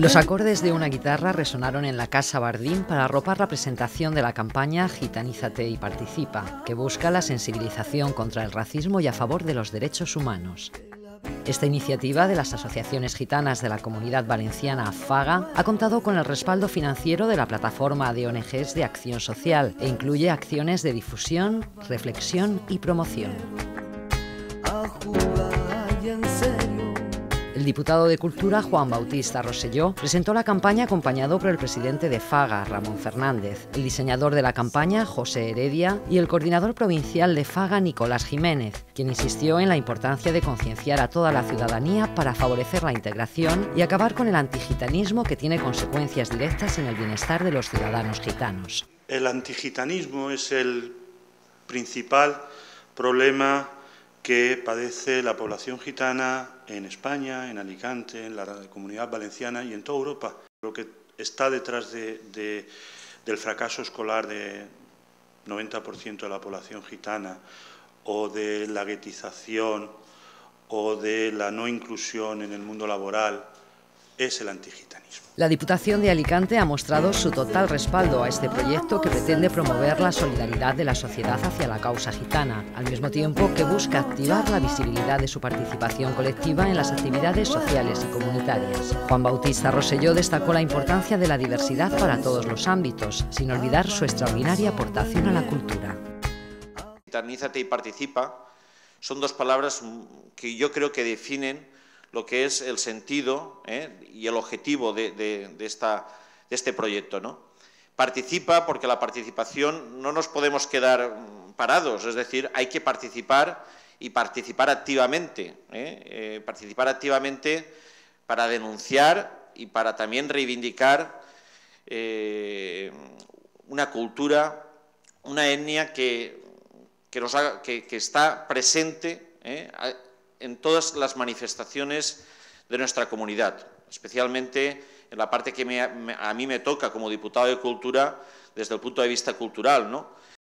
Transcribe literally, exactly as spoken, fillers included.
Los acordes de una guitarra resonaron en la Casa Bardín para arropar la presentación de la campaña Gitanízate y Participa, que busca la sensibilización contra el racismo y a favor de los derechos humanos. Esta iniciativa de las asociaciones gitanas de la Comunidad Valenciana FAGA ha contado con el respaldo financiero de la plataforma de O N Ges de Acción Social e incluye acciones de difusión, reflexión y promoción. El diputado de Cultura, Juan Bautista Rosselló, presentó la campaña acompañado por el presidente de FAGA, Ramón Fernández, el diseñador de la campaña, José Heredia, y el coordinador provincial de FAGA, Nicolás Jiménez, quien insistió en la importancia de concienciar a toda la ciudadanía para favorecer la integración y acabar con el antigitanismo que tiene consecuencias directas en el bienestar de los ciudadanos gitanos. El antigitanismo es el principal problema que padece la población gitana en España, en Alicante, en la Comunidad Valenciana y en toda Europa. Lo que está detrás de, de, del fracaso escolar de noventa por ciento de la población gitana, o de la guetización, o de la no inclusión en el mundo laboral, es el antigitanismo. La Diputación de Alicante ha mostrado su total respaldo a este proyecto que pretende promover la solidaridad de la sociedad hacia la causa gitana, al mismo tiempo que busca activar la visibilidad de su participación colectiva en las actividades sociales y comunitarias. Juan Bautista Rosselló destacó la importancia de la diversidad para todos los ámbitos, sin olvidar su extraordinaria aportación a la cultura. Gitanízate y participa son dos palabras que yo creo que definen lo que es el sentido ¿eh? y el objetivo de, de, de, esta, de este proyecto, ¿no? Participa porque la participación no nos podemos quedar parados, es decir, hay que participar y participar activamente, ¿eh? Eh, participar activamente para denunciar y para también reivindicar eh, una cultura, una etnia que, que, nos haga, que, que está presente ¿eh? en todas las manifestaciones de nuestra comunidad, especialmente en la parte que me, me, a mí me toca como diputado de Cultura desde el punto de vista cultural, ¿no?